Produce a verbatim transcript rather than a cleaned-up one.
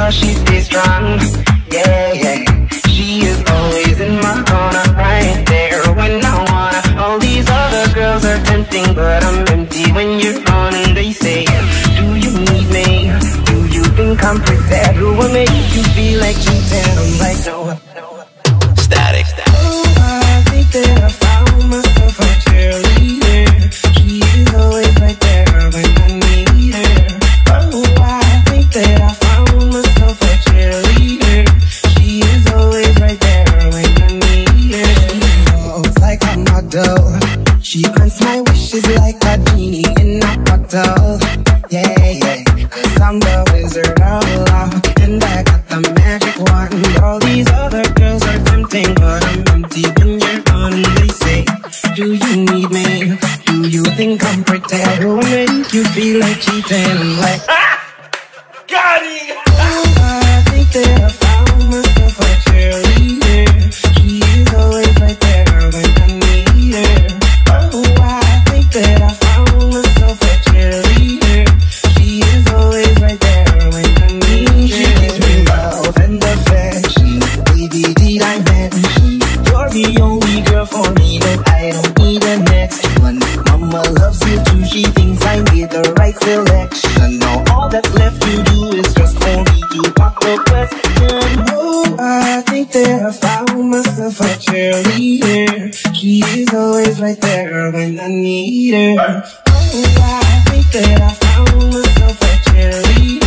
cause she stays strong. Yeah, yeah. She is always in my corner, right there when I wanna. All these other girls are tempting, but I'm empty when you're gone. And they say, do you need me? Do you think I'm prepared? Who will make you feel like cheating? I'm like, no, no. Static, static. Oh, I think that I found myself a cheerleader. She is always right there when I need her. Oh, I think that I found myself a cheerleader. She is always right there when I need her. She looks like a model. She grants my wishes like a genie in a bottle. Yeah, yeah, cause I'm the wizard of love, and I got the magic wand. All these other girls are tempting, but I'm empty when you're gone. And they say, do you need me? Do you think I'm pretty? Who will make you feel like cheating? I'm like, Ah! Got it! oh, I think that I found myself a cheerleader. She is always right there when I need her. Oh, I think that I found myself a cheerleader. She is always right there when I need her. She gives me love and affection. Baby, did I mention you're the only girl for me, but I don't need the next one. Mama loves you too, she thinks I made the right selection. Now all that's left to do is just for me to pop the question. Oh, I think that I found myself a cheerleader. She is always right there when I need her. Oh, I think that I found myself a cheerleader.